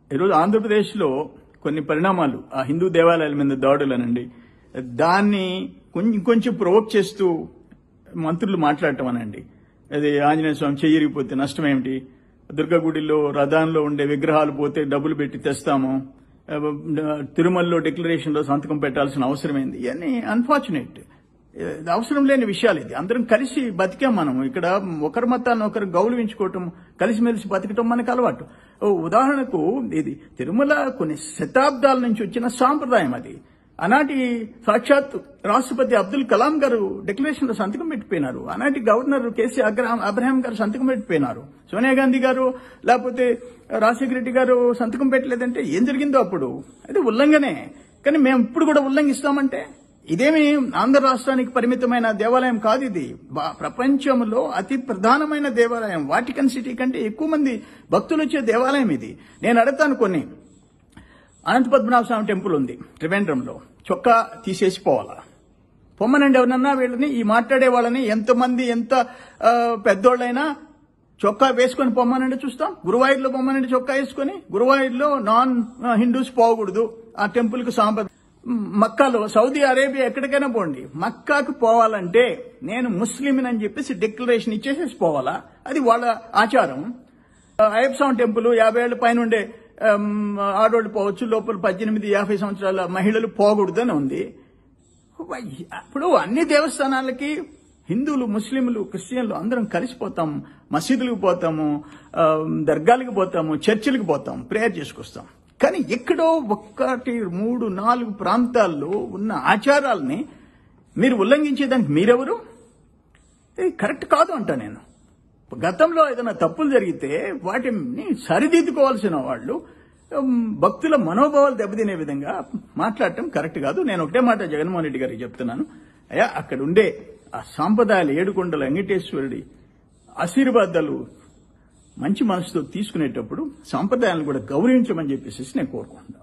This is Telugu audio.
ఈరోజు ఆంధ్రప్రదేశ్లో కొన్ని పరిణామాలు ఆ హిందూ దేవాలయాల మీద దాడులనండి, దాన్ని కొంచెం ప్రొవోక్ చేస్తూ మంత్రులు మాట్లాడటం అనండి. అది ఆంజనేయ స్వామి చెయ్యిరిగిపోతే నష్టం ఏమిటి, దుర్గగుడిలో రథంలో ఉండే విగ్రహాలు పోతే డబ్బులు పెట్టి తెస్తాము, తిరుమలలో డిక్లరేషన్లో సంతకం పెట్టాల్సిన అవసరమైంది. ఇవన్నీ అన్ఫార్చునేట్, అవసరం లేని విషయాలు. ఇది అందరం కలిసి బతికాం. మనం ఇక్కడ ఒకరి మతాన్ని ఒకరు గౌరవించుకోవటం, కలిసిమెలిసి బతకటం మనకు అలవాటు. ఉదాహరణకు ఇది తిరుమల కొన్ని శతాబ్దాల నుంచి వచ్చిన సాంప్రదాయం. అది ఆనాటి సాక్షాత్ రాష్ట్రపతి అబ్దుల్ కలాం గారు డిక్లరేషన్ లో సంతకం పెట్టిపోయినారు. ఆనాటి గవర్నర్ కేసీ అబ్రహాం గారు సంతకం పెట్టిపోయినారు. సోనియా గాంధీ గారు లేకపోతే రాజశేఖర రెడ్డి గారు సంతకం పెట్టలేదంటే ఏం జరిగిందో అప్పుడు అది ఉల్లంఘనే. కానీ మేము ఇప్పుడు కూడా ఉల్లంఘిస్తామంటే ఇదేమి ఆంధ్ర రాష్ట్రానికి పరిమితమైన దేవాలయం కాదు. ఇది ప్రపంచంలో అతి ప్రధానమైన దేవాలయం. వాటికన్ సిటీ కంటే ఎక్కువ మంది భక్తులు వచ్చే దేవాలయం ఇది. నేను అడుగుతాను, కొన్ని అనంత పద్మనాభ స్వామి టెంపుల్ ఉంది త్రివేంద్రంలో, చొక్కా తీసేసి పోవాలా? పొమ్మనండి ఎవరన్నా వీళ్ళని, ఈ మాట్లాడే వాళ్ళని. ఎంతమంది ఎంత పెద్దోళ్ళైనా చొక్కా వేసుకొని పొమ్మనండి చూస్తాం. గురువాయూర్లో పొమ్మనండి చొక్కా వేసుకొని. గురువాయూర్లో నాన్ హిందూస్ పోకూడదు ఆ టెంపుల్ కు సాంప్రదాయం. మక్కాలో, సౌదీ అరేబియా ఎక్కడికైనా పోండి, మక్కాకు పోవాలంటే నేను ముస్లింని అని చెప్పేసి డిక్లరేషన్ ఇచ్చేసేసి పోవాలా? అది వాళ్ళ ఆచారం. అయ్యప్ప స్వామి టెంపుల్ 50 ఏళ్ల పైన ఉండే ఆడోళ్ళు పోవచ్చు, లోపల 18-50 సంవత్సరాల మహిళలు పోకూడదు అని ఉంది. ఇప్పుడు అన్ని దేవస్థానాలకి హిందువులు, ముస్లింలు, క్రిస్టియన్లు అందరం కలిసిపోతాం. మసీదులకు పోతాము, దర్గాలకు పోతాము, చర్చిలకు పోతాం, ప్రేయర్ చేసుకొస్తాం. కానీ ఎక్కడో 1, 3, 4 ప్రాంతాల్లో ఉన్న ఆచారాలని మీరు ఉల్లంఘించేదానికి మీరెవరు? ఇది కరెక్ట్ కాదు అంటా నేను. గతంలో ఏదైనా తప్పులు జరిగితే వాటిని సరిదిద్దుకోవాల్సిన వాళ్ళు భక్తుల మనోభావాలు దెబ్బతినే విధంగా మాట్లాడటం కరెక్ట్ కాదు. నేను ఒకటే మాట జగన్మోహన్ రెడ్డి గారికి చెప్తున్నాను, అయ్యా అక్కడ ఉండే ఆ సాంప్రదాయాలు, ఏడుకొండల వెంకటేశ్వరుడి ఆశీర్వాదాలు మంచి మనసుతో తీసుకునేటప్పుడు సాంప్రదాయాలను కూడా గౌరవించమని చెప్పేసి నేను కోరుకుంటున్నాను.